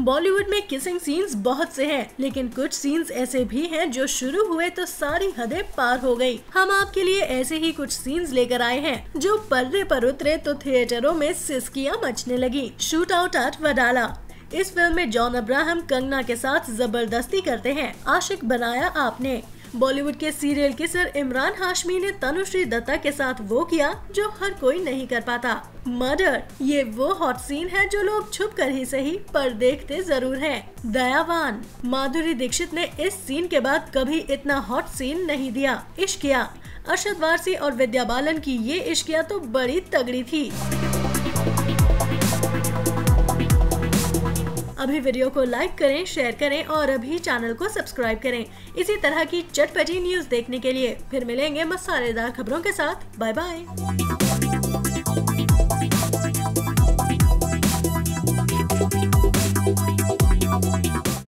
बॉलीवुड में kissing scenes बहुत से हैं, लेकिन कुछ सीन्स ऐसे भी हैं जो शुरू हुए तो सारी हदें पार हो गई। हम आपके लिए ऐसे ही कुछ सीन्स लेकर आए हैं जो पर्दे पर उतरे तो थिएटरों में सिसकियां मचने लगी। Shoot out at Wadala. इस फिल्म में जॉन अब्राहम कंगना के साथ जबरदस्ती करते हैं। आशिक बनाया आपने। बॉलीवुड के सीरियल किसर इमरान हाशमी ने तनुश्री दत्ता के साथ वो किया जो हर कोई नहीं कर पाता, मर्डर। ये वो हॉट सीन है जो लोग छुप कर ही सही पर देखते जरूर हैं। दयावान। माधुरी दीक्षित ने इस सीन के बाद कभी इतना हॉट सीन नहीं दिया। इश्किया। अरशद वारसी और विद्या बालन की ये इश्किया तो बड़ी तगड़ी थी। अभी वीडियो को लाइक करें, शेयर करें और अभी चैनल को सब्सक्राइब करें इसी तरह की चटपटी न्यूज़ देखने के लिए। फिर मिलेंगे मसालेदार खबरों के साथ। Bye bye.